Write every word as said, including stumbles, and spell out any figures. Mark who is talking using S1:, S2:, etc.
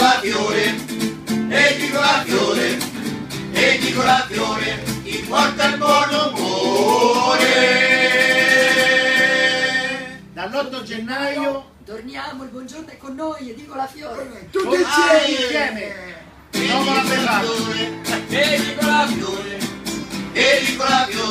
S1: la Fiore, e dico la Fiore, e dico la Fiore, ti porta il buon umore.
S2: Dall'otto gennaio
S3: torniamo, il buongiorno è con noi, e dico la Fiore.
S2: tutti insieme, insieme.
S1: E dico la Fiore, e dico la Fiore, e dico la Fiore.